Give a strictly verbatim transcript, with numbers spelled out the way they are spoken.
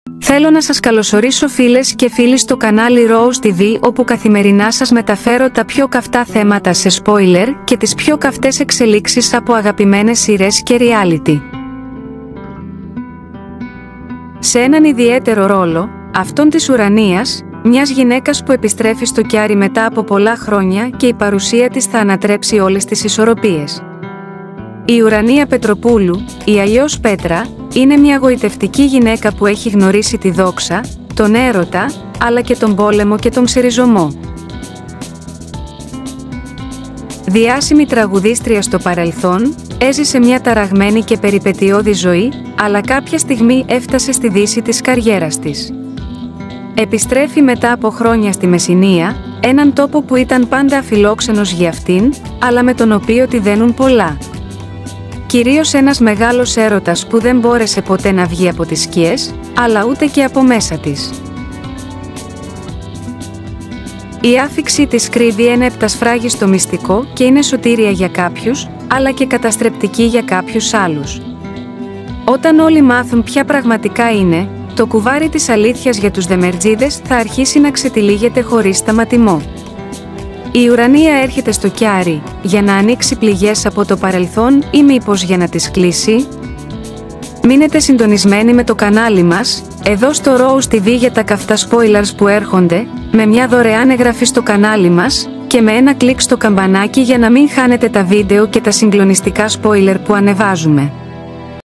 Θέλω να σας καλωσορίσω φίλες και φίλοι στο κανάλι Rose τι βι, όπου καθημερινά σας μεταφέρω τα πιο καυτά θέματα σε spoiler και τις πιο καυτές εξελίξεις από αγαπημένες σειρές και reality. Σε έναν ιδιαίτερο ρόλο, αυτόν της Ουρανίας, μιας γυναίκας που επιστρέφει στο Κιάρι μετά από πολλά χρόνια και η παρουσία της θα ανατρέψει όλες τις ισορροπίες. Η Ουρανία Πετροπούλου, ή αλλιώς Πέτρα, είναι μια γοητευτική γυναίκα που έχει γνωρίσει τη δόξα, τον έρωτα, αλλά και τον πόλεμο και τον ξεριζωμό. Διάσημη τραγουδίστρια στο παρελθόν, έζησε μια ταραγμένη και περιπετειώδη ζωή, αλλά κάποια στιγμή έφτασε στη δύση της καριέρας της. Επιστρέφει μετά από χρόνια στη Μεσσηνία, έναν τόπο που ήταν πάντα αφιλόξενος για αυτήν, αλλά με τον οποίο τη δένουν πολλά. Κυρίως ένας μεγάλος έρωτας που δεν μπόρεσε ποτέ να βγει από τις σκιές, αλλά ούτε και από μέσα της. Η άφιξή της κρύβει ένα επτασφράγιστο μυστικό και είναι σωτήρια για κάποιους, αλλά και καταστρεπτική για κάποιους άλλους. Όταν όλοι μάθουν ποια πραγματικά είναι, το κουβάρι της αλήθειας για τους Δεμερτζίδες θα αρχίσει να ξετυλίγεται χωρίς σταματημό. Η Ουρανία έρχεται στο Κιάρι, για να ανοίξει πληγές από το παρελθόν ή μήπως για να τις κλείσει? Μείνετε συντονισμένοι με το κανάλι μας, εδώ στο Rose τι βι για τα καυτά spoilers που έρχονται, με μια δωρεάν εγγραφή στο κανάλι μας, και με ένα κλικ στο καμπανάκι για να μην χάνετε τα βίντεο και τα συγκλονιστικά spoiler που ανεβάζουμε.